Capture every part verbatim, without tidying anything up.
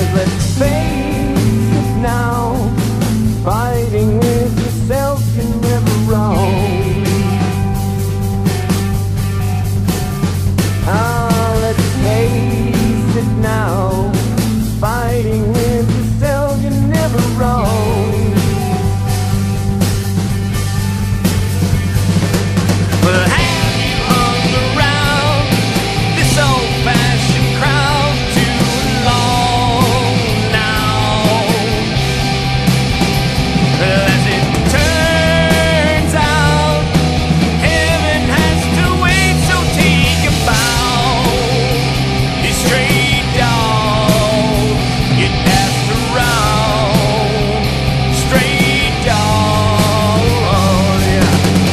let's face it now, fighting with yourself, you're never wrong. Ah, let's face it now, fighting with yourself, you're never wrong. Well, have you hung around this old-fashioned crowd too long now? Well, as it turns out, heaven has to wait, so take a bow. These stray dogs get passed around. Stray dogs, yeah.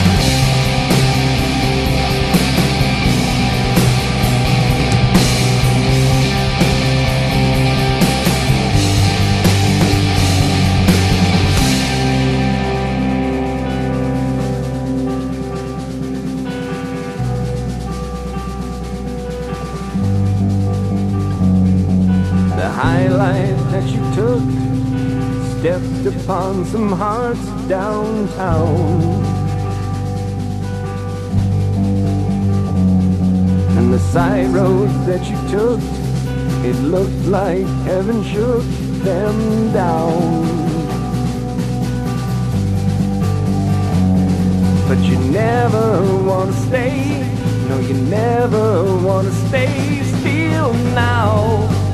The highlight that you took stepped upon some hearts downtown, and the side roads that you took, it looked like heaven shook them down. But you never want to stay, no, you never want to stay still now.